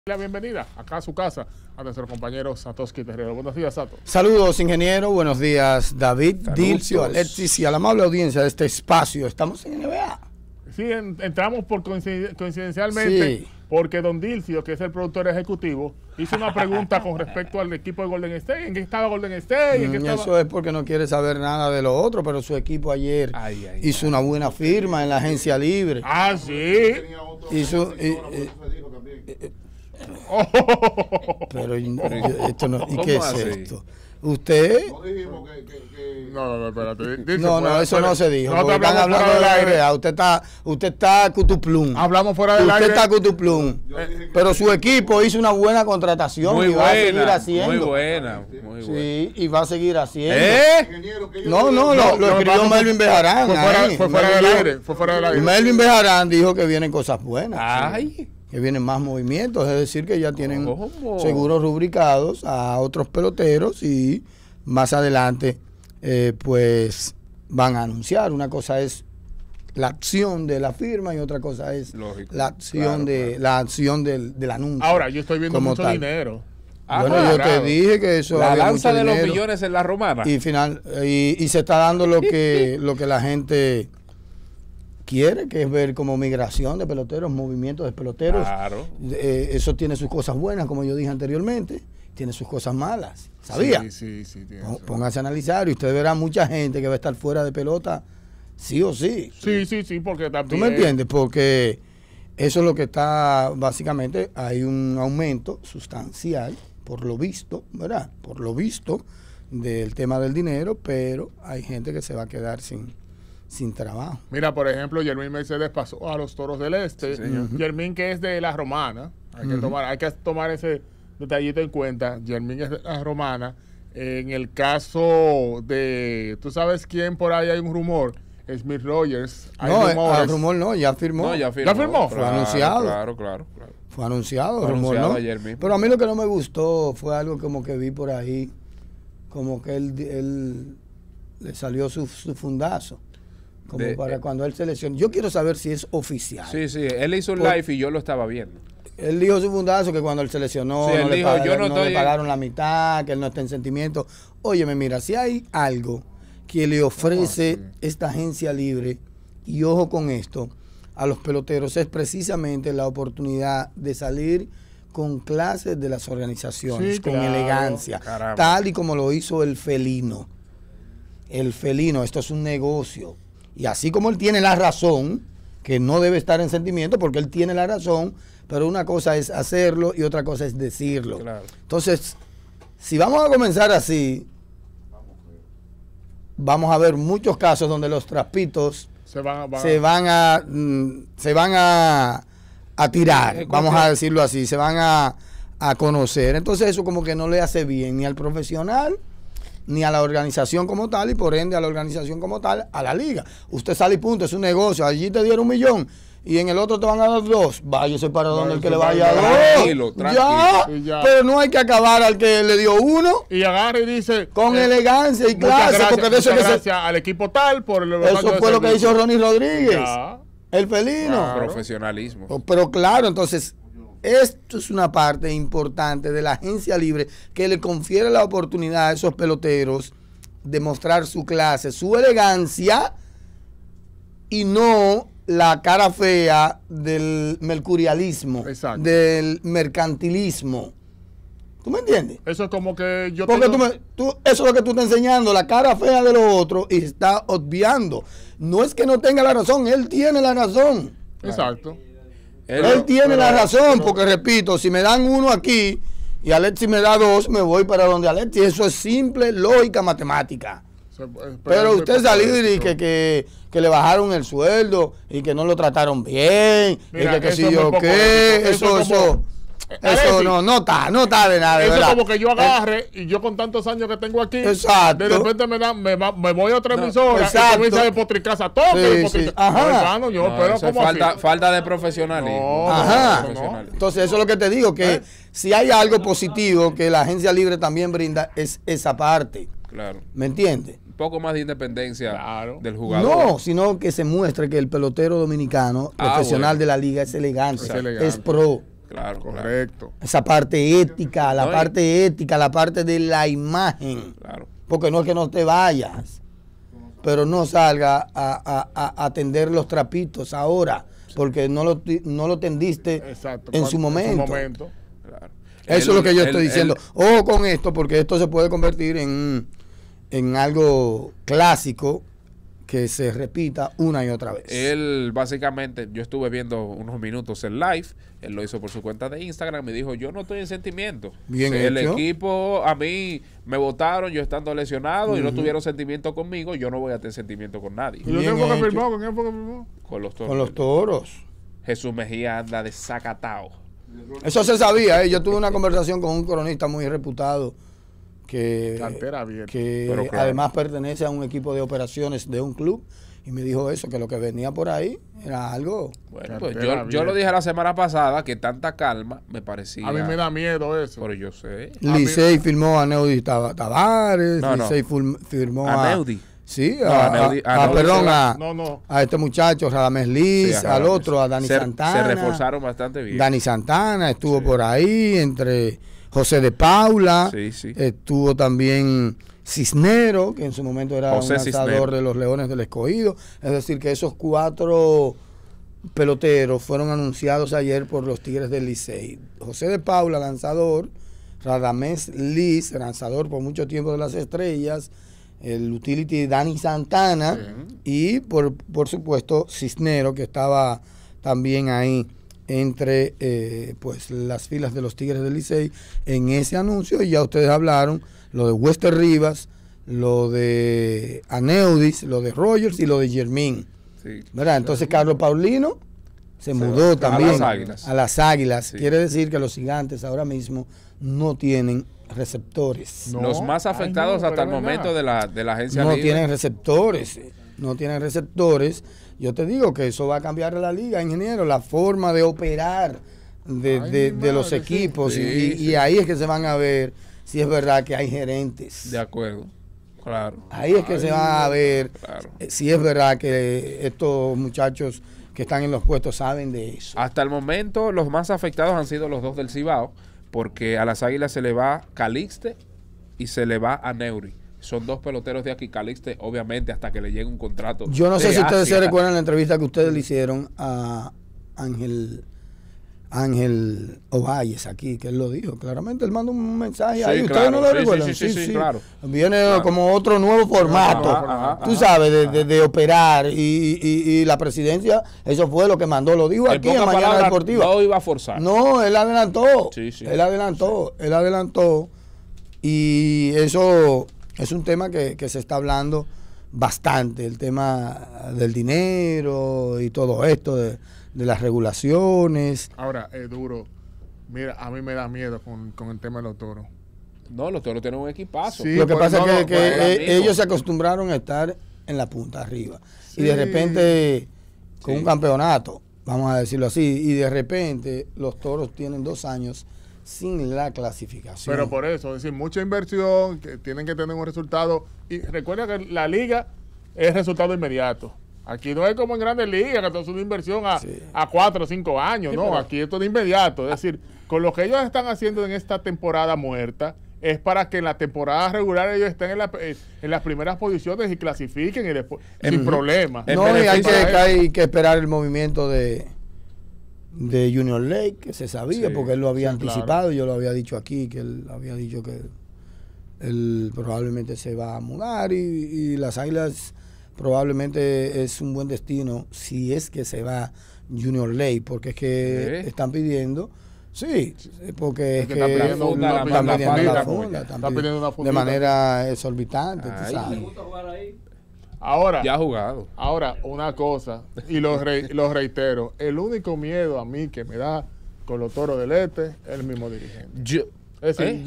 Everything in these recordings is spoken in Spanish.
La bienvenida acá a su casa a nuestro compañero Satoshi Terrero. Buenos días, Sato. Saludos, ingeniero. Buenos días, David, Dilcio, Alexis y a la amable audiencia de este espacio. Estamos en NBA. Sí, entramos por coincidencialmente, sí, porque don Dilcio, que es el productor ejecutivo, hizo una pregunta con respecto al equipo de Golden State. ¿En qué estaba Golden State? ¿En qué estaba? Eso es porque no quiere saber nada de lo otro, pero su equipo ayer hizo una buena firma en la agencia libre. Ah, sí. Hizo... Pero esto no, ¿y qué es esto? ¿Usted? No, espérate. Eso no se dijo. No, están hablando del aire. Usted está cutuplum. Hablamos fuera del aire. Usted está cutuplum. Pero su equipo hizo una buena contratación y va a seguir haciendo. Muy buena. Sí, y va a seguir haciendo. No, lo escribió Melvin Bejarán. Fue fuera del aire. Melvin Bejarán dijo que vienen cosas buenas. Ay. Que vienen más movimientos, es decir, que ya tienen seguros rubricados a otros peloteros y más adelante pues van a anunciar. Una cosa es la acción de la firma y otra cosa es la acción la acción del anuncio. Ahora, yo estoy viendo mucho dinero. Bueno, yo te dije que eso la lanza de los millones en la romana. Y y se está dando lo que la gente quiere, que es ver como migración de peloteros, movimientos de peloteros. Claro. Eso tiene sus cosas buenas, como yo dije anteriormente, tiene sus cosas malas. ¿Sabía? Sí. Póngase a analizar y usted verá mucha gente que va a estar fuera de pelota, sí o sí. Sí, porque también... ¿Tú me entiendes? Porque eso es lo que está, básicamente, hay un aumento sustancial, por lo visto, ¿verdad? Por lo visto, del tema del dinero, pero hay gente que se va a quedar sin trabajo. Mira, por ejemplo, Yermín Mercedes pasó a los Toros del Este. Sí, Yermín, que es de la Romana, hay que tomar ese detallito en cuenta. Yermín es de la Romana. En el caso de, ¿tú sabes quién por ahí hay un rumor? Smith Rogers. El rumor no, ya firmó. No, ya firmó. Fue anunciado. Claro. Fue anunciado, el rumor, ¿no? Pero a mí lo que no me gustó fue algo como que vi por ahí, como que él le salió su fundazo. Como para cuando él seleccionó. Yo quiero saber si es oficial. Sí, él hizo un live y yo lo estaba viendo. Él dijo su fundazo que cuando él seleccionó no le pagaron la mitad, que él no está en sentimiento. Óyeme, mira, si hay algo que le ofrece esta agencia libre, y ojo con esto, a los peloteros, es precisamente la oportunidad de salir con clases de las organizaciones, con elegancia, tal y como lo hizo el felino. El felino, esto es un negocio. Y así como él tiene la razón, que no debe estar en sentimiento, porque él tiene la razón, pero una cosa es hacerlo y otra cosa es decirlo. Claro. Entonces, si vamos a comenzar así, vamos a ver muchos casos donde los trapitos se van a tirar, vamos a decirlo así, se van a conocer. Entonces eso como que no le hace bien ni al profesional, ni a la organización como tal, y por ende a la organización como tal, a la liga. Usted sale y punto, es un negocio, allí te dieron 1 millón y en el otro te van a dar 2, váyase para donde el que le vaya a dar. Tranquilo. Ya, pero no hay que acabar al que le dio 1. Y agarra y dice con elegancia y clase, porque de eso gracias al equipo tal por eso fue lo que hizo Ronnie Rodríguez, el felino. Profesionalismo. Pero claro, entonces esto es una parte importante de la agencia libre que le confiere la oportunidad a esos peloteros de mostrar su clase, su elegancia y no la cara fea del mercurialismo, del mercantilismo. ¿Tú me entiendes? Eso es como que yo porque eso es lo que tú estás enseñando, la cara fea de lo otro, y está obviando. No es que no tenga la razón, él tiene la razón. Exacto. Él tiene la razón, porque repito, si me dan 1 aquí y Alexis me da 2, me voy para donde Alexis. Eso es simple lógica matemática. Pero usted salir y que le bajaron el sueldo y que no lo trataron bien, mira, y que si yo qué, eso no está de nada. Eso es como que yo agarre y yo con tantos años que tengo aquí, exacto, de repente me voy a otra emisora y comienza a despotricar a todos. Falta de profesionalismo. Entonces eso es lo que te digo, que si hay algo positivo que la agencia libre también brinda, es esa parte. Claro. ¿Me entiendes? Un poco más de independencia del jugador. No, sino que se muestre que el pelotero dominicano profesional de la liga es elegante, es pro. Claro, correcto. Esa parte ética, la parte ética, la parte de la imagen. Claro. Porque no es que no te vayas, pero no salga a tender los trapitos ahora, porque no lo tendiste en su momento. Claro. Eso es lo que yo estoy diciendo. Ojo con esto, porque esto se puede convertir en algo clásico que se repita una y otra vez. Él básicamente, yo estuve viendo unos minutos en live, él lo hizo por su cuenta de Instagram, me dijo, yo no estoy en sentimiento. Bien el hecho. Equipo, a mí me votaron, yo estando lesionado y no tuvieron sentimiento conmigo, yo no voy a tener sentimiento con nadie. ¿Y quién fue que firmó? ¿Con quién fue que firmó? Con los toros. Con los toros. Jesús Mejía anda desacatado. Eso se sabía, Yo tuve una conversación con un cronista muy reputado que claro, además pertenece a un equipo de operaciones de un club y me dijo eso, que lo que venía por ahí era algo. Bueno, pues yo lo dije la semana pasada, que tanta calma me parecía. A mí me da miedo eso. Pero yo sé. Licey firmó a Neudi Tavares, Licey firmó a Neudi. Sí, a este muchacho, Radamés Liz, sí, al otro, a Dani Santana. Se reforzaron bastante bien. Dani Santana estuvo por ahí, entre José de Paula, estuvo también Cisnero, que en su momento era un lanzador de los Leones del Escogido. Es decir, que esos 4 peloteros fueron anunciados ayer por los Tigres del Licey. José de Paula, lanzador, Radamés Liz, lanzador por mucho tiempo de las Estrellas, el utility Dani Santana y por supuesto Cisnero, que estaba también ahí entre pues las filas de los Tigres del Licey en ese anuncio. Y ya ustedes hablaron lo de Wester Rivas, lo de Aneudis, lo de Rogers y lo de Jermín, ¿verdad? Entonces Carlos Paulino se mudó también a las Águilas. Quiere decir que los Gigantes ahora mismo no tienen receptores. Los más afectados hasta el momento de la agencia no libre. No tienen receptores. Yo te digo que eso va a cambiar la liga, ingeniero, la forma de operar de los equipos. Y ahí es que se van a ver si es verdad que hay gerentes. De acuerdo, claro. Ahí es que se va a ver si es verdad que estos muchachos que están en los puestos saben de eso. Hasta el momento los más afectados han sido los dos del Cibao, porque a las Águilas se le va Calixte y se le va a Neuri. Son 2 peloteros de aquí. Calixte, obviamente, hasta que le llegue un contrato. Yo no sé si ustedes se recuerdan la entrevista que ustedes le hicieron a Ángel Ovalles aquí, que él lo dijo. Claramente él mandó un mensaje ahí. ¿Ustedes no lo recuerdan? Sí, claro. Viene como otro nuevo formato, tú sabes, de operar. Y la presidencia, eso fue lo que mandó. Lo dijo aquí en Mañana Deportiva. No iba a forzar. No, él adelantó. Él adelantó. Y eso es un tema que se está hablando bastante, el tema del dinero y todo esto, de las regulaciones. Ahora, es duro. Mira, a mí me da miedo con el tema de los toros. No, los toros tienen un equipazo. Sí, lo que pasa es que ellos se acostumbraron a estar en la punta arriba. Sí. Y de repente, con un campeonato, vamos a decirlo así, y de repente los toros tienen 2 años sin la clasificación. Pero por eso, es decir, mucha inversión, que tienen que tener un resultado. Y recuerda que la liga es resultado inmediato. Aquí no es como en Grandes Ligas, que es una inversión a 4 o 5 años, no, aquí esto es de inmediato. Es decir, con lo que ellos están haciendo en esta temporada muerta, es para que en la temporada regular ellos estén en las primeras posiciones y clasifiquen y después, sin problema. No, y hay que esperar el movimiento de Junior Lake, que se sabía, porque él lo había anticipado, claro. Yo lo había dicho aquí, que él había dicho que él probablemente se va a mudar y las Águilas probablemente es un buen destino si es que se va Junior Lake, porque es que están pidiendo, porque es que están pidiendo una funda de manera exorbitante, tú sabes. Ahora, ya ha jugado. Ahora, una cosa, y los reitero, el único miedo a mí que me da con los Toros del Este es el mismo dirigente. Es decir,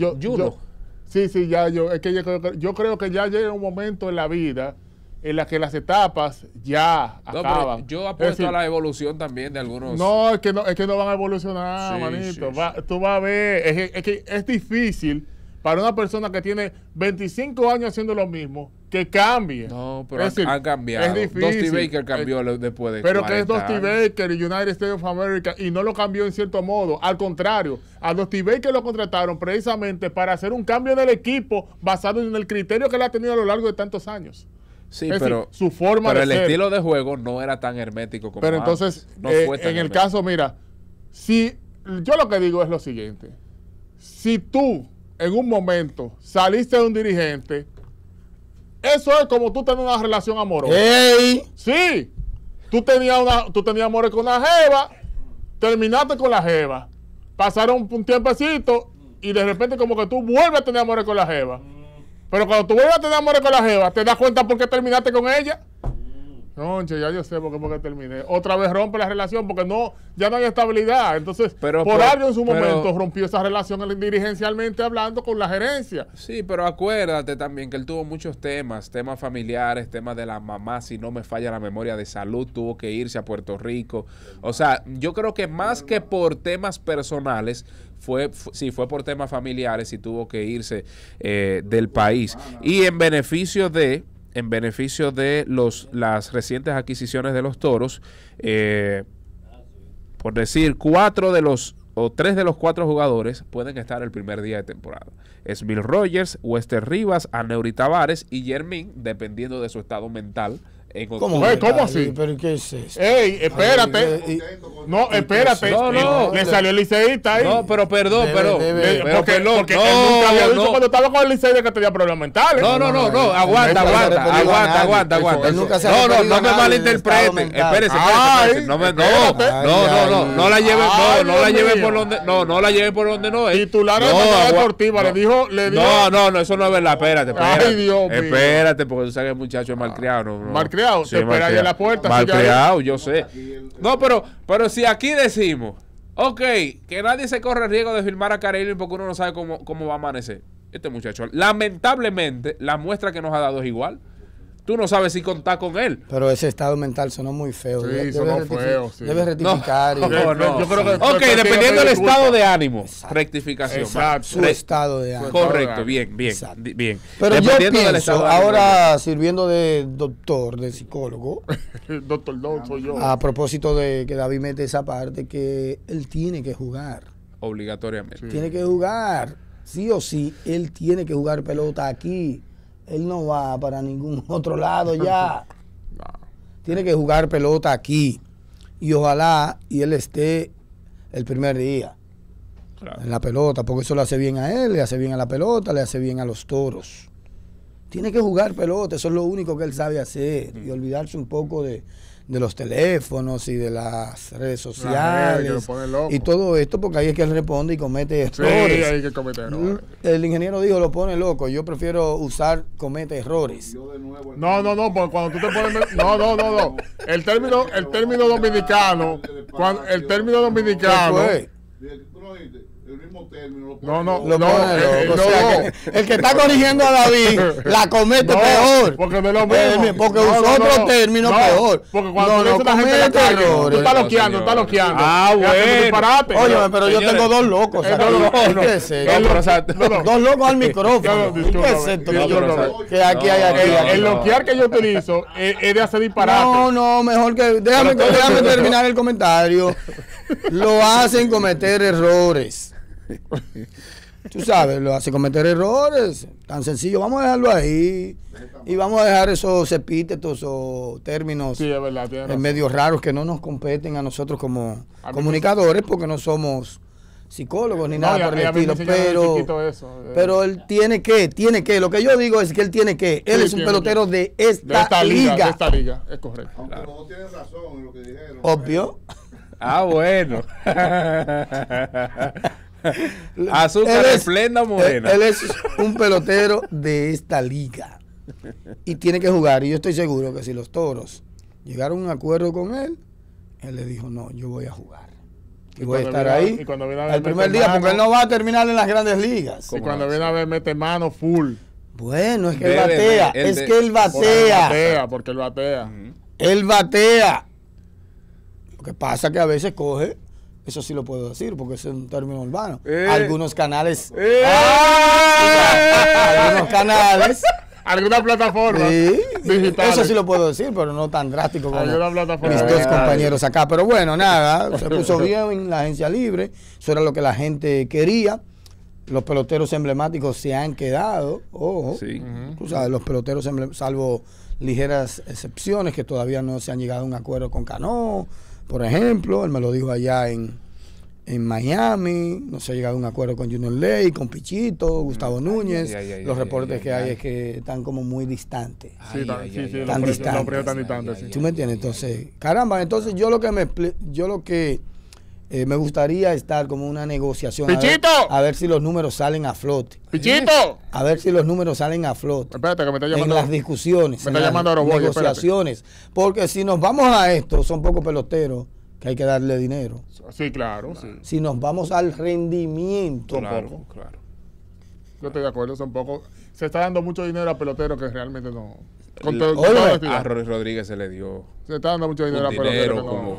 yo creo que ya llega un momento en la vida en la que las etapas ya acaban. Yo apuesto a la evolución también de algunos. No, es que no van a evolucionar, manito. Tú vas a ver, es que es difícil para una persona que tiene 25 años haciendo lo mismo, que cambie. No, pero han cambiado. Es difícil. Dusty Baker cambió después de pero 40 que es Dusty años. Baker y United States of America y no lo cambió en cierto modo. Al contrario, a Dusty Baker lo contrataron precisamente para hacer un cambio del equipo basado en el criterio que él ha tenido a lo largo de tantos años. Sí, es pero, decir, su forma pero de el ser. estilo de juego no era tan hermético como Pero antes. entonces, No fue tan en el hermético. caso, mira, si yo lo que digo es lo siguiente. Si tú en un momento saliste de un dirigente, eso es como tú tener una relación amorosa. ¡Ey! Sí, tú tenías amores con una jeva, terminaste con la jeva, pasaron un tiempecito y de repente como que tú vuelves a tener amores con la jeva. Pero cuando tú vuelves a tener amores con la jeva, ¿te das cuenta por qué terminaste con ella? Conche, ya yo sé por qué terminé. Otra vez rompe la relación porque ya no hay estabilidad. Entonces, por algo en su momento rompió esa relación dirigencialmente hablando con la gerencia. Sí, pero acuérdate también que él tuvo muchos temas familiares, temas de la mamá, si no me falla la memoria, de salud, tuvo que irse a Puerto Rico. O sea, yo creo que más que por temas personales, fue por temas familiares y tuvo que irse del país. Y en beneficio de las recientes adquisiciones de los Toros, por decir, 3 de los 4 jugadores pueden estar el primer día de temporada. Es Will Rogers, Wester Rivas, Aneury Tavares y Jermín, dependiendo de su estado mental. ¿Cómo así? ¿Pero qué es eso? ¡Ey, espérate! No, espérate. No. Le salió el liceísta ahí. No, pero perdón, porque él nunca había dicho cuando estaba con el liceo que tenía problemas mentales. No, aguanta. No me malinterpreten. Espérese. No la lleve por donde no es. Titular de la deportiva le dijo. No, eso no es verdad. Espérate. Ay, Dios mío. Espérate, porque tú sabes que el muchacho es malcriado. Malcriado, te espera ahí en la puerta. Malcriado, yo sé. No, pero si aquí decimos, ok, que nadie se corre el riesgo de firmar a Karelin porque uno no sabe cómo va a amanecer. Este muchacho, lamentablemente, la muestra que nos ha dado es igual. Tú no sabes si contar con él. Pero ese estado mental sonó muy feo. Sí, sonó feo. Sí. Debe rectificar. No. Yo creo que ok, dependiendo del estado de ánimo. Exacto. Rectificación. Exacto. Su estado de ánimo. Correcto, bien. Pero yo pienso, ahora sirviendo de doctor, de psicólogo. Doctor Don soy yo. A propósito de que David mete esa parte, que él tiene que jugar. Obligatoriamente. Sí. Tiene que jugar. Sí o sí, él tiene que jugar pelota aquí. Él no va para ningún otro lado ya. No. Tiene que jugar pelota aquí. Y ojalá y él esté el primer día. Claro. En la pelota, porque eso le hace bien a él, le hace bien a la pelota, le hace bien a los Toros. Tiene que jugar pelota, eso es lo único que él sabe hacer. Y olvidarse un poco de los teléfonos y de las redes sociales y todo esto, porque ahí es que él responde y comete errores. Sí, ahí que comete errores. El ingeniero dijo, lo pone loco. Yo prefiero usar comete errores. No, porque cuando tú te pones... No. El término dominicano... El término dominicano... El mismo término. El que está corrigiendo a David la comete peor. Porque no es lo mismo. Porque usó otro término peor. Porque cuando tú comete errores. Tú estás loqueando. Ah, bueno. Oye, pero yo tengo dos locos. Dos locos al micrófono. ¿Qué es esto? Que aquí hay. El loquear que yo utilizo es de hacer disparate. No, mejor que... Déjame terminar el comentario. Lo hacen cometer errores. Tú sabes, lo hace cometer errores. Tan sencillo. Vamos a dejarlo ahí. Y vamos a dejar esos epítetos o términos medio raros que no nos competen a nosotros como comunicadores, porque no somos psicólogos ni nada por el estilo. Pero él tiene que. Lo que yo digo es que él tiene que. Él es un pelotero de esta liga. De esta liga, es correcto. Aunque no tienen razón en lo que dijeron. Obvio. Ah, bueno. Azúcar esplenda morena. Él es un pelotero de esta liga y tiene que jugar. Y yo estoy seguro que si los Toros llegaron a un acuerdo con él, él le dijo, no, yo voy a jugar. Y voy a estar ahí el primer día, porque él no va a terminar en las grandes ligas. Y cuando viene a ver, mete mano full. Bueno, es que él batea. Porque él batea. Él batea. Lo que pasa es que a veces coge... Eso sí lo puedo decir, porque es un término urbano. Algunos canales... alguna plataforma digital. Eso sí lo puedo decir, pero no tan drástico como mis dos compañeros acá. Pero bueno, nada, se puso bien en la agencia libre. Eso era lo que la gente quería. Los peloteros emblemáticos se han quedado. Ojo, tú sabes, los peloteros salvo ligeras excepciones que todavía no se han llegado a un acuerdo con Cano, por ejemplo. Él me lo dijo allá en Miami, no se ha llegado a un acuerdo con Junior Ley, con Pichito, Gustavo Núñez. Los reportes que hay es que están como muy distantes. Tan distantes. ¿Tú me entiendes? Entonces, caramba, entonces yo lo que me gustaría estar como una negociación. ¡Pichito! A ver si los números salen a flote. ¡Pichito! A ver si los números salen a flote. Espérate, que me está llamando. En las discusiones, me está llamando a Roboy, negociaciones. Espérate. Porque si nos vamos a esto, son pocos peloteros que hay que darle dinero. Sí, claro. Sí. Si nos vamos al rendimiento. Claro. Yo estoy de acuerdo, son pocos. Se está dando mucho dinero a peloteros que realmente no. A Rory Rodríguez se le dio. Se está dando mucho dinero a peloteros que no.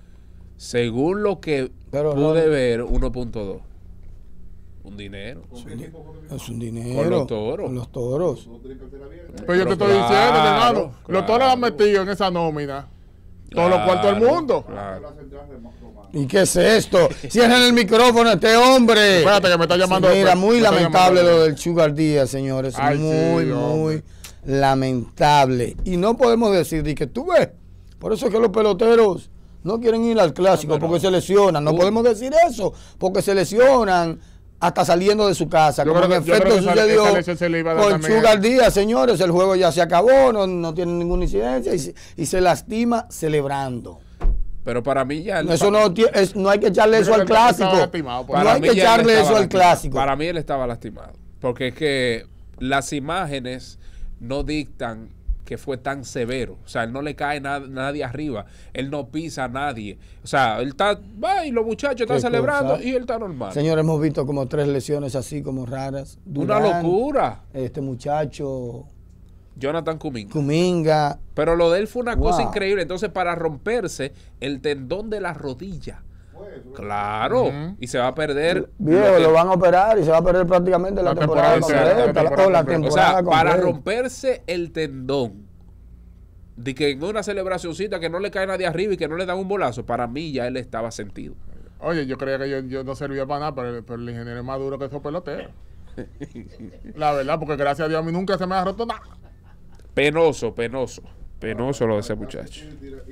Según lo que pude ver, 1.2. Un dinero. Es un dinero. Con los toros. Con los toros. Pero yo te estoy diciendo, hermano, los toros han metido en esa nómina todos los cuartos del mundo. Claro. ¿Y qué es esto? Cierren el micrófono a este hombre. Espérate que me está llamando. Sí, mira, muy lamentable lo del Sugar Díaz, señores. Ay, muy lamentable. Y no podemos decir que tú ves. Por eso es que los peloteros no quieren ir al clásico porque se lesionan. No podemos decir eso porque se lesionan hasta saliendo de su casa. Como en efecto sucedió con Sugar Díaz, señores. El juego ya se acabó, no tiene ninguna incidencia y se lastima celebrando. Pero para mí ya... Eso no hay que echarle eso al clásico. No hay que echarle eso al clásico. Para mí él estaba lastimado. Porque es que las imágenes no dictan que fue tan severo. O sea, él no le cae nadie arriba. Él no pisa a nadie. O sea, él está... Va y los muchachos están celebrando y él está normal. Señor, hemos visto como 3 lesiones así como raras. Durán, una locura. Este muchacho... Jonathan Kuminga. Pero lo de él fue una cosa increíble. Entonces, para romperse el tendón de la rodilla. Claro. Y se va a perder. Viejo, lo van a operar y se va a perder prácticamente la temporada completa. O sea, para romperse el tendón, de que en una celebracioncita que no le cae nadie arriba y que no le dan un bolazo, para mí ya él estaba sentido. Oye, yo creía que yo no servía para nada, pero el ingeniero es más duro que esos peloteros. La verdad, porque gracias a Dios a mí nunca se me ha roto nada. Penoso lo de ese muchacho.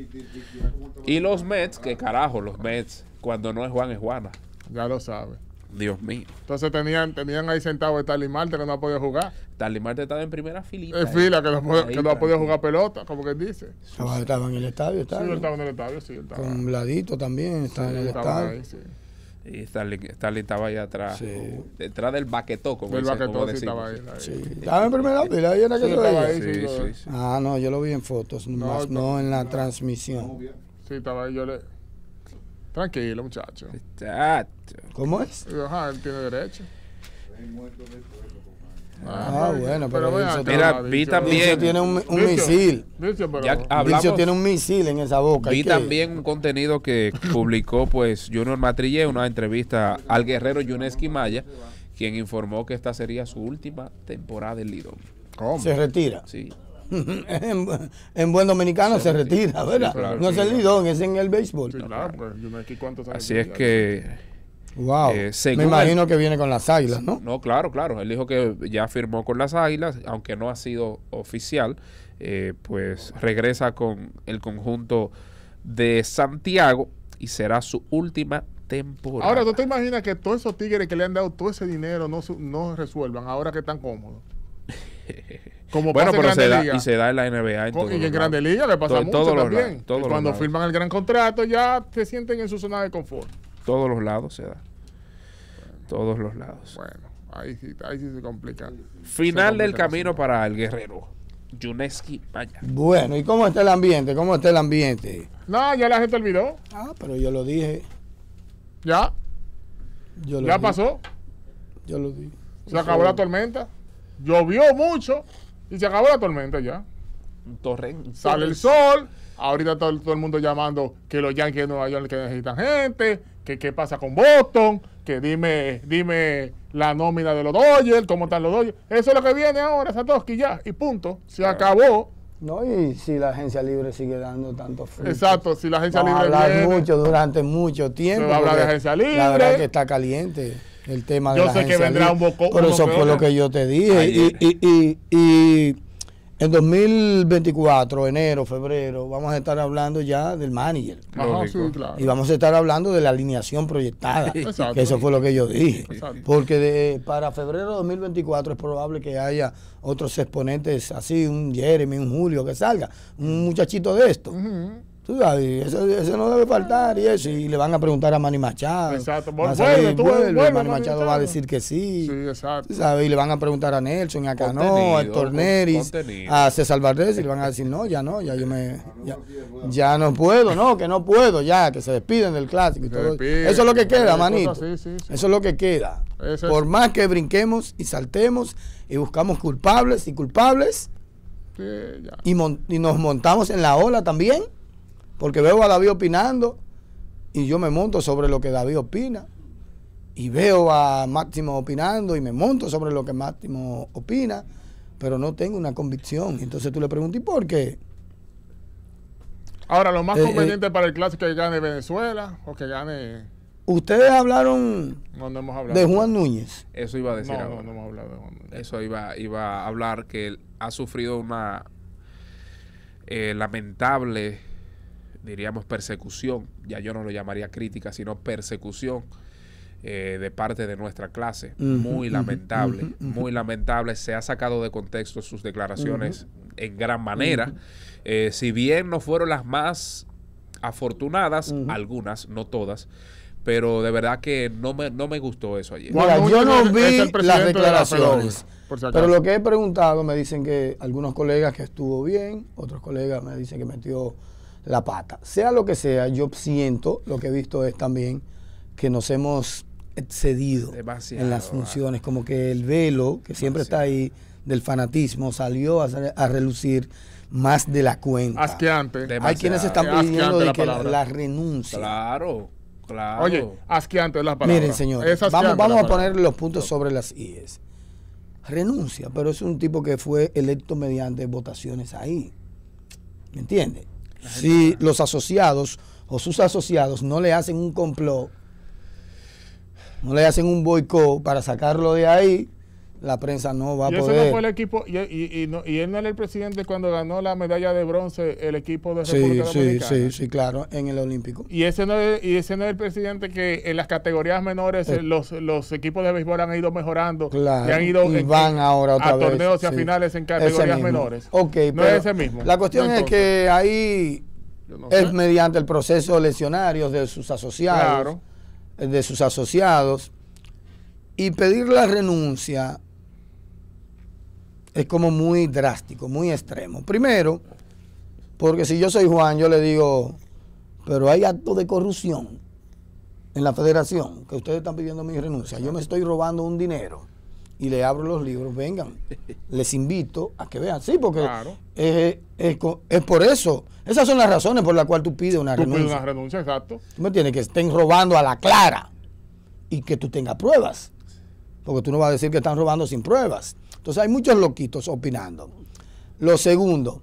Y los Mets, que carajo, los Mets, cuando no es Juan, es Juana. Ya lo sabes. Dios mío. Entonces tenían ahí sentado a Starling Marte que no ha podido jugar. Starling Marte estaba en primera filita. En fila, que no ha podido jugar pelota, como que dice. Estaba en el estadio. Sí, él estaba en el estadio, sí. Con Bladito también, estaba en el estadio. Ahí, sí. Y Starling estaba ahí atrás, detrás del baquetó, como el baquetó sí estaba ahí. Estaba en primera fila, ahí era que estaba ahí. Sí. Ah, no, yo lo vi en fotos, no en la transmisión. Sí, estaba ahí, tranquilo, muchacho. ¿Cómo es? Ajá, él tiene derecho. Bueno, pero mira, vi también tiene un misil. Vicio tiene un misil en esa boca. Vi también un contenido que publicó pues Junior Matrillé, una entrevista al guerrero Yuneski Maya, quien informó que esta sería su última temporada en Lidón. ¿Cómo? ¿Se retira? Sí. En buen dominicano se retira, ¿verdad? Sí, claro, no es el Lidón, es en el béisbol. Sí, claro, pues Yuneski, ¿cuántos años? Así es que... Wow. Me imagino que viene con las Águilas, ¿no? No, claro. Él dijo que ya firmó con las Águilas, aunque no ha sido oficial. Pues regresa con el conjunto de Santiago y será su última temporada. Ahora, ¿tú te imaginas que todos esos tigres que le han dado todo ese dinero no resuelvan ahora que están cómodos? Como bueno, pero se da en la NBA. Y en Grandes Ligas le pasa mucho también. Cuando firman el gran contrato ya se sienten en su zona de confort. Todos los lados se da. Todos los lados. Bueno, ahí sí se complica. Final del camino para el guerrero Yuneski Maya. Bueno, ¿y cómo está el ambiente? No, ya la gente olvidó. Pero yo lo dije. ¿Ya? ¿Ya pasó? Yo lo dije. Se acabó la tormenta. Llovió mucho y se acabó la tormenta ya. Un torrente. Sale el sol. Ahorita todo el mundo llamando que los Yankees de Nueva York que necesitan gente, que qué pasa con Boston, que dime la nómina de los Dodgers, cómo están los Dodgers. Eso es lo que viene ahora, Satoshi, ya, y punto. Se acabó. No, y si la agencia libre sigue dando tantos frutos. Exacto, si la agencia libre viene. Hablar mucho durante mucho tiempo. Se va a hablar de agencia libre. La verdad es que está caliente el tema de la agencia libre. Yo sé que vendrá un bocón. Pero eso fue lo que yo te dije. Y en 2024, enero, febrero, vamos a estar hablando ya del manager. Ajá, sí, claro. Y vamos a estar hablando de la alineación proyectada. Exacto. Que eso fue lo que yo dije. Exacto. Porque para febrero de 2024 es probable que haya otros exponentes así, un Jeremy, un Julio, que salga. Un muchachito de esto. Tú sabes, eso no debe faltar y eso. Y le van a preguntar a Manny Machado. Exacto. Vuelve, Manny Machado va a decir que sí. Sí, exacto. ¿Tú sabes? Y le van a preguntar a Nelson, a Cano, a Héctor Neris, a César Valdés, y le van a decir, no, ya ya no puedo, no, que no puedo, ya, que se despiden del clásico y todo. Eso es lo que queda, manito. Sí. Eso es lo que queda. Por más que brinquemos y saltemos y buscamos culpables y culpables, ya. Y nos montamos en la ola también. Porque veo a David opinando y yo me monto sobre lo que David opina. Y veo a Máximo opinando y me monto sobre lo que Máximo opina, pero no tengo una convicción. Entonces tú le preguntas, ¿y por qué? Ahora, lo más conveniente para el clásico es que gane Venezuela o que gane... Ustedes hablaron hemos hablado de Juan Núñez. Eso iba a decir ahora. No hemos hablado de Juan Núñez. Eso iba a hablar, que él ha sufrido una lamentable... diríamos persecución, ya yo no lo llamaría crítica, sino persecución de parte de nuestra clase. Muy lamentable, muy lamentable. Se ha sacado de contexto sus declaraciones en gran manera. Si bien no fueron las más afortunadas, algunas, no todas, pero de verdad que no me gustó eso ayer. Mira, yo no vi las declaraciones, pero lo que he preguntado me dicen que algunos colegas que estuvo bien, otros colegas me dicen que metió la pata. Sea lo que sea, yo siento, lo que he visto es también que nos hemos excedido demasiado en las funciones, como que el velo que siempre está ahí del fanatismo salió a relucir más de la cuenta. Asqueante. Hay quienes están pidiendo de que la renuncia. Claro. Oye, asqueante es la palabra. Miren, señores, vamos a poner los puntos sobre las IES. Renuncia, pero es un tipo que fue electo mediante votaciones ahí. ¿Me entiendes? Si los asociados o sus asociados no le hacen un complot, no le hacen un boicot para sacarlo de ahí, la prensa no va a poder. Y ese no fue el equipo, y él no era el presidente cuando ganó la medalla de bronce el equipo de República Dominicana. Sí, claro, en el Olímpico. Y ese no es el presidente que en las categorías menores los equipos de béisbol han ido mejorando. Claro, y han ido van ahora otra vez, torneos y a finales en categorías menores. Ok, no es ese mismo. La cuestión es que ahí es mediante el proceso de lesionarios de sus asociados. Claro. De sus asociados. Y pedir la renuncia es como muy drástico, muy extremo. Primero, porque si yo soy Juan, yo le digo, pero hay actos de corrupción en la federación, que ustedes están pidiendo mi renuncia. Yo me estoy robando un dinero y le abro los libros, vengan, les invito a que vean. Sí, porque claro. Es por eso. Esas son las razones por las cuales tú pides una renuncia. Pides una renuncia, exacto. ¿Tú me entiendes? Que estén robando a la clara y que tú tengas pruebas. Porque tú no vas a decir que están robando sin pruebas. Entonces hay muchos loquitos opinando. Lo segundo,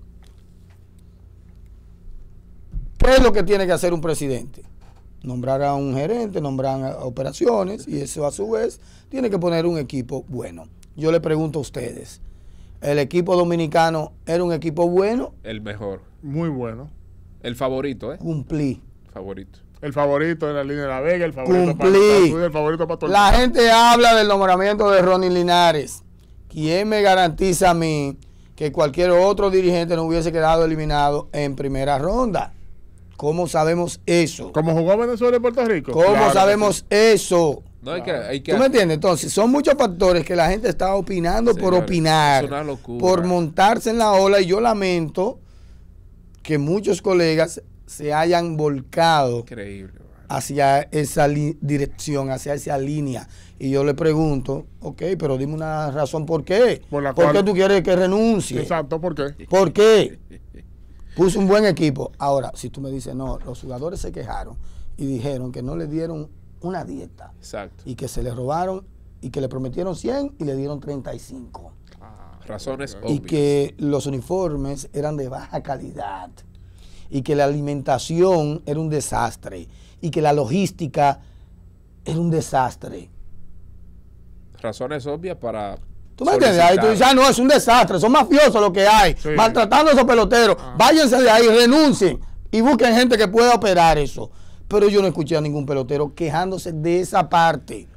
¿qué es lo que tiene que hacer un presidente? Nombrar a un gerente, nombrar a operaciones, y eso a su vez tiene que poner un equipo bueno. Yo le pregunto a ustedes, ¿el equipo dominicano era un equipo bueno? El mejor. Muy bueno. El favorito, Cumplí. Favorito. El favorito de la línea de la Vega, el favorito para todo. La gente habla del nombramiento de Ronnie Linares. ¿Quién me garantiza a mí que cualquier otro dirigente no hubiese quedado eliminado en primera ronda? ¿Cómo sabemos eso? ¿Cómo jugó Venezuela y Puerto Rico? ¿Cómo sabemos eso? No, hay que ¿Tú me entiendes? Entonces, son muchos factores que la gente está opinando, señores, por opinar, es una locura, por montarse en la ola, y yo lamento que muchos colegas se hayan volcado hacia esa dirección, hacia esa línea. Y yo le pregunto, ok, pero dime una razón por qué. ¿Por qué tú quieres que renuncie? Exacto, ¿por qué? ¿Por qué? Puso un buen equipo. Ahora, si tú me dices, no, los jugadores se quejaron y dijeron que no le dieron una dieta. Exacto. Y que se le robaron y que le prometieron 100 y le dieron 35. Razones obvias. Y que los uniformes eran de baja calidad. Y que la alimentación era un desastre. Y que la logística era un desastre. Razones obvias para... ¿Tú me entiendes? Ahí tú dices, no, es un desastre, son mafiosos lo que hay, sí, maltratando a esos peloteros. Váyanse de ahí, renuncien y busquen gente que pueda operar eso. Pero yo no escuché a ningún pelotero quejándose de esa parte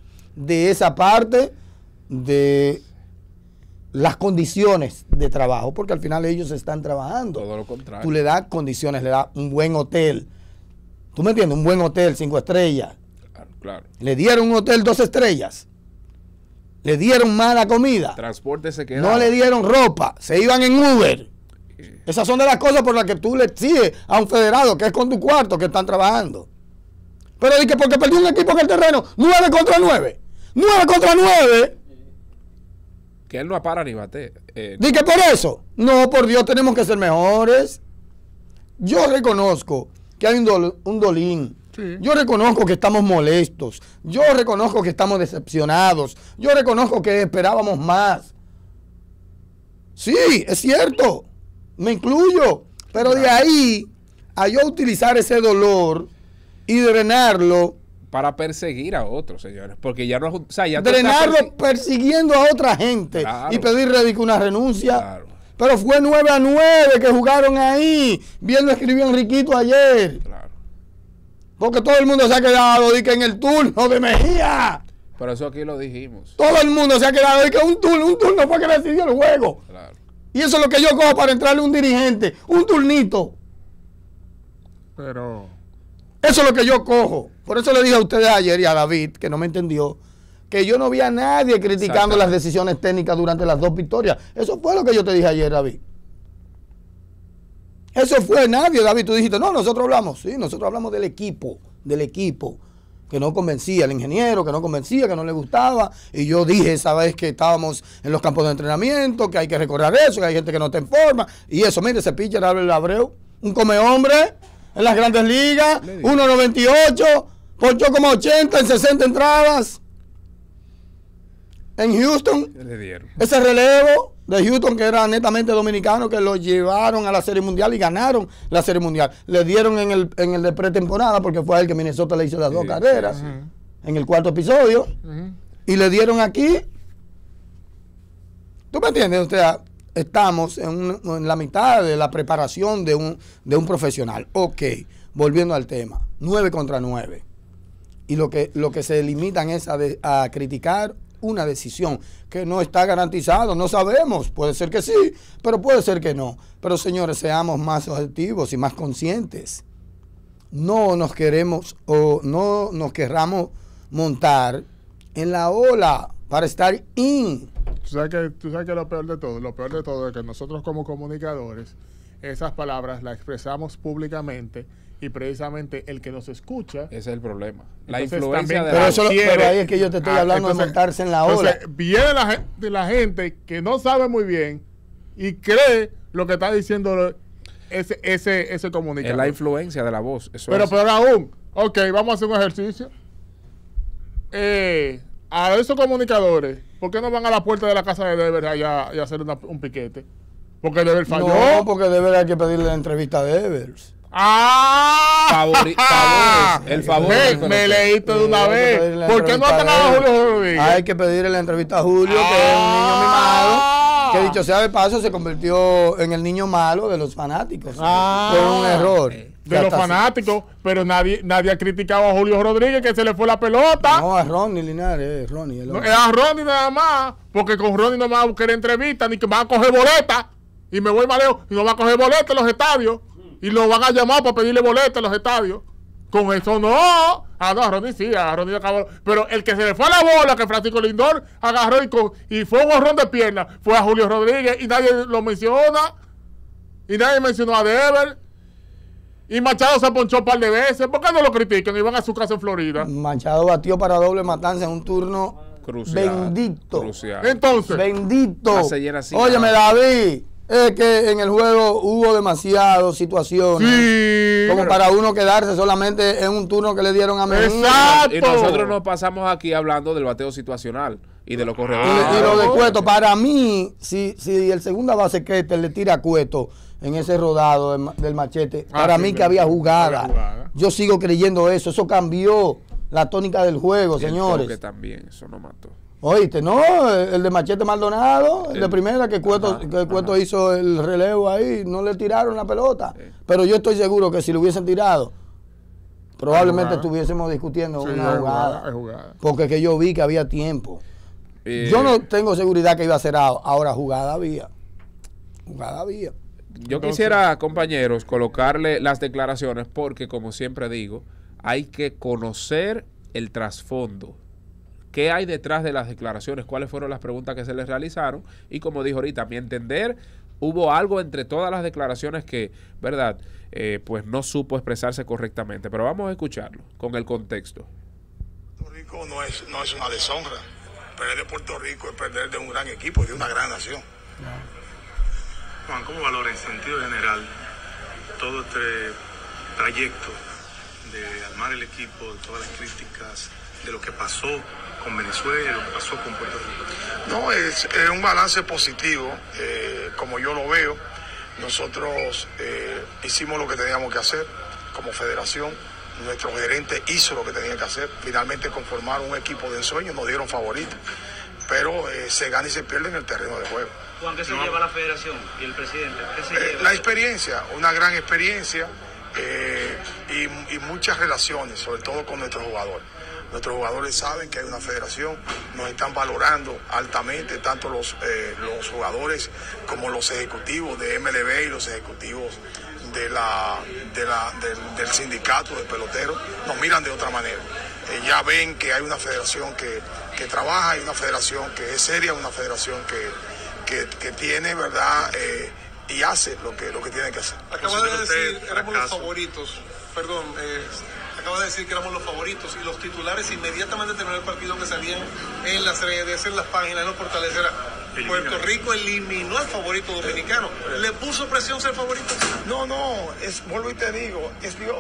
de las condiciones de trabajo, porque al final ellos están trabajando. Todo lo contrario. Tú le das condiciones, le das un buen hotel. ¿Tú me entiendes? Un buen hotel, 5 estrellas. Claro. Le dieron un hotel 2 estrellas. Le dieron mala comida. Transporte se quedaba. No le dieron ropa. Se iban en Uber. Esas son de las cosas por las que tú le exiges a un federado que es con tu cuarto que están trabajando. Pero di que porque perdió un equipo en el terreno, 9 contra 9. 9 contra 9. Que él no para ni bate. Di que por eso. No, por Dios, tenemos que ser mejores. Yo reconozco que hay un dolín. Sí. Yo reconozco que estamos molestos. Yo reconozco que estamos decepcionados. Yo reconozco que esperábamos más. Sí, es cierto. Me incluyo. Pero de ahí a yo utilizar ese dolor y drenarlo para perseguir a otros, señores, porque ya no, o sea, ya drenarlo persiguiendo a otra gente, claro, y pedir una renuncia. Claro. Pero fue 9-9 que jugaron ahí. Bien lo escribió Enriquito ayer. Claro. Porque todo el mundo se ha quedado y que en el turno de Mejía. Pero eso aquí lo dijimos. Todo el mundo se ha quedado y que un turno fue que decidió el juego. Claro. Y eso es lo que yo cojo para entrarle a un dirigente, un turnito. Pero eso es lo que yo cojo. Por eso le dije a ustedes ayer y a David, que no me entendió, que yo no vi a nadie criticando las decisiones técnicas durante las 2 victorias. Eso fue lo que yo te dije ayer, David. Eso fue nadie, David. Tú dijiste, no, nosotros hablamos. Sí, nosotros hablamos del equipo, que no convencía, el ingeniero, que no convencía, que no le gustaba. Y yo dije esa vez que estábamos en los campos de entrenamiento, que hay que recordar eso, que hay gente que no está en forma. Y eso, mire, ese pitcher, Albert Abreu, un come hombre en las grandes ligas, 1.98, ponchó como 80 en 60 entradas. En Houston, le dieron ese relevo de Houston, que era netamente dominicano, que lo llevaron a la Serie Mundial y ganaron la Serie Mundial. Le dieron en el de pretemporada, porque fue a él que Minnesota le hizo las 2 carreras, en el 4º episodio, y le dieron aquí. ¿Tú me entiendes? O sea, estamos en la mitad de la preparación de un profesional. Ok, volviendo al tema, 9 contra 9. Y lo que se limitan es a criticar una decisión que no está garantizado, no sabemos, puede ser que sí, pero puede ser que no. Pero señores, seamos más objetivos y más conscientes. No nos queremos o no nos querramos montar en la ola para estar in. Tú sabes que lo peor de todo es que nosotros como comunicadores, esas palabras las expresamos públicamente y precisamente el que nos escucha. Ese es el problema. La influencia de pero ahí es que yo te estoy hablando, entonces, de montarse en la ola. Entonces, viene la gente que no sabe muy bien y cree lo que está diciendo ese comunicador. Es la influencia de la voz. Eso pero peor aún, ok, vamos a hacer un ejercicio. A esos comunicadores, ¿por qué no van a la puerta de la casa de Deber allá y hacer un piquete? Porque Deber falló. No, porque Deber hay que pedirle la entrevista a Devers. El favor. Me leíste de una vez. ¿Por qué no han ganado a Julio Rodríguez? Hay que pedirle la entrevista a Julio, que es un niño mimado, que dicho sea de paso se convirtió en el niño malo de los fanáticos. Fue un error. De los fanáticos, pero nadie ha criticado a Julio Rodríguez, que se le fue la pelota. No, a Ronnie Linares, es Ronnie. No, es a Ronnie nada más, porque con Ronnie no me va a buscar entrevista, ni que me va a coger boleta, y me voy más lejos, y no va a coger boleta en los estadios, y lo van a llamar para pedirle boleta en los estadios. Con eso no. No, a Ronnie sí, a Ronnie acabó. Pero el que se le fue a la bola, que Francisco Lindor agarró y fue un horrón de pierna, fue a Julio Rodríguez, y nadie lo menciona, y nadie mencionó a Dever. Y Machado se ponchó un par de veces. ¿Por qué no lo critican? Iban a su casa en Florida. Machado batió para doble matanza en un turno crucial, bendito. Crucial. Entonces, bendito. Óyeme, David, Es que en el juego hubo demasiadas situaciones como para uno quedarse solamente en un turno que le dieron a Mejía. ¡Exacto! Y nosotros nos pasamos aquí hablando del bateo situacional y de los corredores. Y lo de Cueto, para mí, si el segunda base Ketel le tira a Cueto en ese rodado del machete, para mí que había jugada. Yo sigo creyendo eso. Eso cambió la tónica del juego, señores. Que también, eso no mató. Oíste, no, el de Machete Maldonado, el de primera que Cueto hizo el relevo ahí, no le tiraron la pelota. Pero yo estoy seguro que si lo hubiesen tirado, probablemente estuviésemos discutiendo una jugada. Porque que yo vi que había tiempo. Yo no tengo seguridad que iba a ser ahora jugada había. Yo quisiera, compañeros, colocarle las declaraciones porque, como siempre digo, hay que conocer el trasfondo. ¿Qué hay detrás de las declaraciones? ¿Cuáles fueron las preguntas que se les realizaron? Y como dijo ahorita, a mi entender, hubo algo entre todas las declaraciones que, ¿verdad? Pues no supo expresarse correctamente. Pero vamos a escucharlo con el contexto. Puerto Rico no es una deshonra. Perder de Puerto Rico es perder de un gran equipo, de una gran nación. Juan, ¿cómo valora en sentido general todo este trayecto de armar el equipo, de todas las críticas, de lo que pasó con Venezuela, lo que pasó con Puerto Rico? No, es un balance positivo, como yo lo veo. Nosotros hicimos lo que teníamos que hacer como federación. Nuestro gerente hizo lo que tenía que hacer. Finalmente conformaron un equipo de ensueño, nos dieron favoritos. Pero se gana y se pierde en el terreno de juego. Juan, ¿qué se lleva la federación y el presidente? ¿Qué se lleva? La experiencia, una gran experiencia y muchas relaciones, sobre todo con nuestros jugadores. Nuestros jugadores saben que hay una federación, nos están valorando altamente, tanto los jugadores como los ejecutivos de MLB y los ejecutivos del sindicato de peloteros, nos miran de otra manera. Ya ven que hay una federación que trabaja, hay una federación que es seria, una federación que tiene, ¿verdad? Y hace lo que tiene que hacer. Acaba de decir que éramos los favoritos, acaba de decir que éramos los favoritos y los titulares inmediatamente terminó el partido que salían en las redes, en las páginas, en los portales. Puerto Rico eliminó al favorito dominicano. ¿Le puso presión ser favorito? No, vuelvo y te digo, es Dios.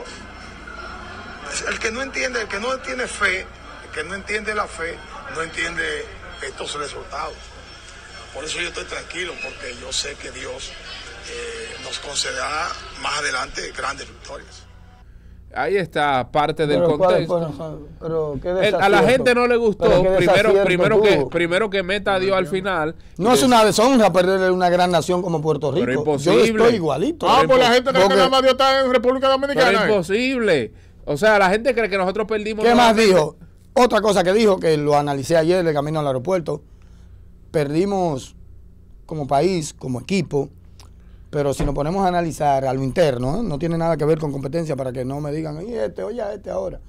El que no entiende, el que no tiene fe, el que no entiende la fe, no entiende estos resultados. Por eso yo estoy tranquilo, porque yo sé que Dios nos concederá más adelante grandes victorias. Ahí está parte del contexto. A la gente no le gustó. Primero que meta a Dios al final. No es una deshonra perderle una gran nación como Puerto Rico. Pero imposible. Yo estoy igualito. Pues la gente cree que nada más Dios está en República Dominicana. Pero imposible. O sea, la gente cree que nosotros perdimos. ¿Qué más dijo? Otra cosa que dijo, que lo analicé ayer de camino al aeropuerto. Perdimos como país, como equipo. Pero si nos ponemos a analizar a lo interno, no tiene nada que ver con competencia para que no me digan, oye, ahora.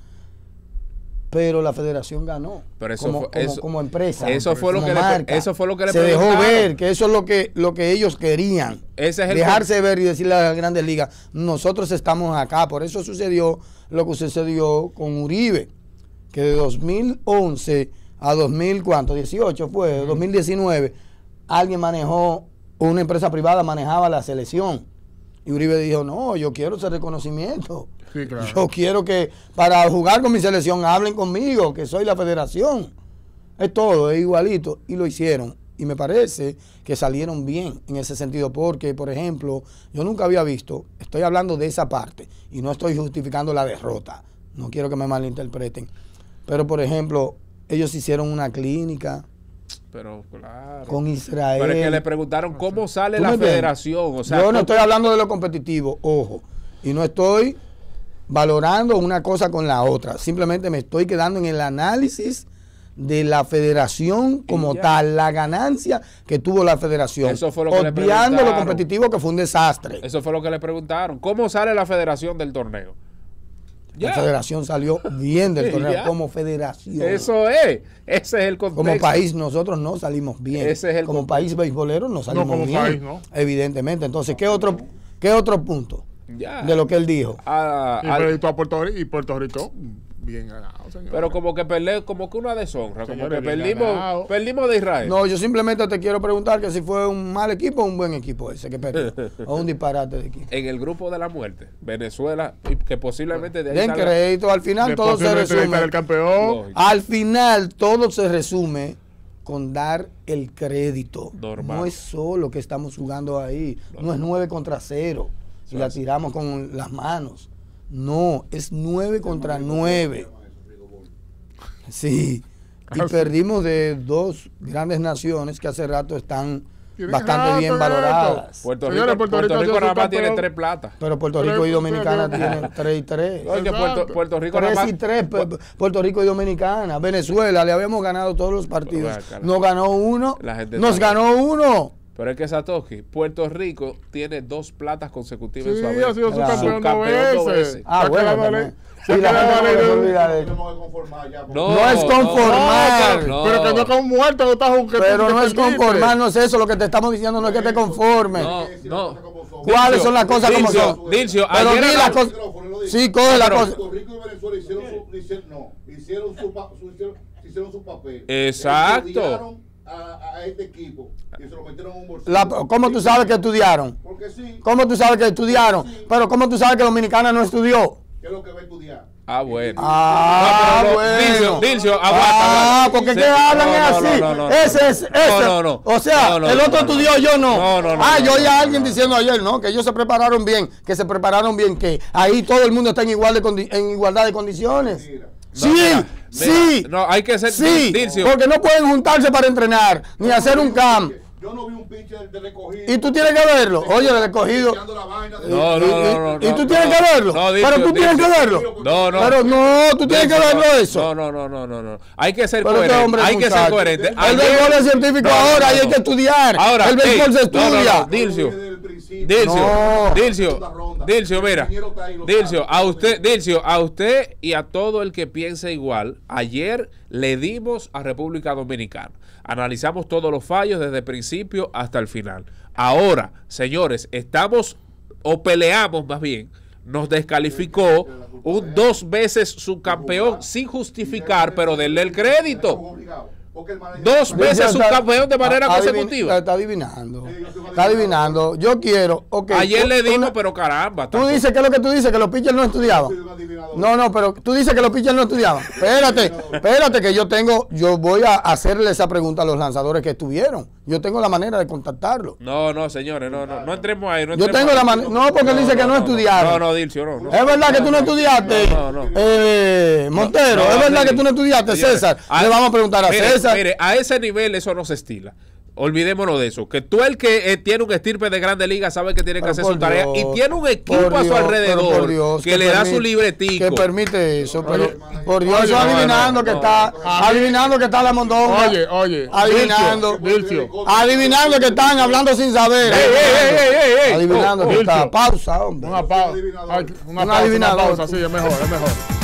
Pero la federación ganó. Pero eso como empresa. Eso fue lo que le se dejó ver que eso es lo que ellos querían. Dejarse ver y decirle a las grandes ligas, nosotros estamos acá. Por eso sucedió lo que sucedió con Uribe, que de 2011 a 2018 fue, 2019, alguien manejó, una empresa privada manejaba la selección. Y Uribe dijo, no, yo quiero ese reconocimiento. Sí, claro. Yo quiero que para jugar con mi selección hablen conmigo, que soy la federación. Es todo, es igualito. Y lo hicieron. Y me parece que salieron bien en ese sentido. Porque, por ejemplo, yo nunca había visto, estoy hablando de esa parte, y no estoy justificando la derrota. No quiero que me malinterpreten. Pero, por ejemplo, ellos hicieron una clínica. Pero claro. Con Israel. Pero es que le preguntaron cómo sale la federación. O sea, yo no estoy hablando de lo competitivo, ojo. Y no estoy valorando una cosa con la otra. Simplemente me estoy quedando en el análisis de la federación como tal, la ganancia que tuvo la federación. Eso fue lo que obviando lo competitivo, que fue un desastre. Eso fue lo que le preguntaron. ¿Cómo sale la federación del torneo? La federación salió bien del torneo como federación. Eso es. Ese es el contexto. Como país nosotros no salimos bien. Ese es el como país beisbolero no salimos como bien. País, ¿no? Evidentemente. Entonces, ¿qué otro punto de lo que él dijo? Y Puerto Rico bien ganado, señor. Pero como que como que una deshonra, señores, como que perdimos de Israel. No, yo simplemente te quiero preguntar que si fue un mal equipo o un buen equipo ese que perdió, o un disparate de equipo. En el grupo de la muerte, Venezuela, que posiblemente de ahí den crédito, al final todo se resume. El campeón. Al final todo se resume con dar el crédito. Normal. No es solo que estamos jugando ahí, no es 9 contra 0 y la tiramos con las manos. No, es 9 contra 9. Sí, y perdimos de 2 grandes naciones que hace rato están bastante bien valoradas. Puerto Rico nada más tiene 3 platas. Pero Puerto Rico y Dominicana tienen 3 y 3. Oye, Puerto Rico 3 y 3, Puerto Rico y Dominicana. Venezuela, le habíamos ganado todos los partidos. Nos ganó uno. Ganó uno. Pero es que Satoshi, Puerto Rico tiene 2 platas consecutivas en su haber. Sí, ha sido su campeón 2 veces. Bueno, no es conformar. Pero que no con muerto no estás jugando. Pero no es conformar, no es eso. Lo que te estamos diciendo no es que te conformes. No. ¿Cuáles son las cosas como son? Dilcio, pero di las cosas. Sí, coge la cosa. Puerto Rico y Venezuela hicieron su papel. Exacto. A este equipo y se lo metieron en un bolsillo. ¿Cómo tú sabes que estudiaron? Porque sí. ¿Cómo tú sabes que estudiaron? Sí. Pero ¿cómo tú sabes que Dominicana no estudió? ¿Qué es lo que va a estudiar? Bueno. Bueno. Dilcio, aguanta. Porque que hablan así. Ese es. O sea, el otro estudió, yo no. Yo oí a alguien diciendo ayer, ¿no? Que ellos se prepararon bien. Que ahí todo el mundo está en igualdad de condiciones. Sí. No, hay que ser Dilcio. Porque no pueden juntarse para entrenar, ni hacer un camp. Yo no vi un pitcher de recogido. Y tú tienes que verlo. Oye, el recogido. No. Y tú tienes que verlo. Pero tú tienes que verlo. Pero no, tú tienes que verlo eso. No. Hay que ser coherente. Hay que ser coherente. El béisbol es científico ahora y hay que estudiar. Ahora, el béisbol se estudia. Dilcio, mira. A usted y a todo el que piense igual, ayer le dimos a República Dominicana. Analizamos todos los fallos desde el principio hasta el final. Ahora, señores, peleamos más bien, nos descalificó un 2 veces subcampeón sin justificar, pero denle el crédito. 2 veces subcampeón de manera consecutiva. Está adivinando. Yo quiero. Ayer le dimos, pero caramba. Tú dices que es lo que tú dices, que los pitchers no estudiaban. No, pero tú dices que los pitchers no estudiaban. Espérate, que yo voy a hacerle esa pregunta a los lanzadores que estuvieron. Yo tengo la manera de contactarlos. No, señores, no entremos ahí. Yo tengo la manera. No, porque él dice que no estudiaron. No, Dilcio, no. Es verdad que tú no estudiaste. Montero, es verdad que tú no estudiaste, César. Le vamos a preguntar a César. Mire, a ese nivel eso no se estila. Olvidémonos de eso. Que tú el que tiene un estirpe de Grandes Ligas sabe que tiene que hacer su tarea y tiene un equipo a su alrededor que le da su libretico. Que permite eso. Pero por Dios, eso adivinando que está la mondonga. Oye. Adivinando. Adivinando que están hablando sin saber. Adivinando que está. Pausa, hombre. Una pausa, sí, es mejor.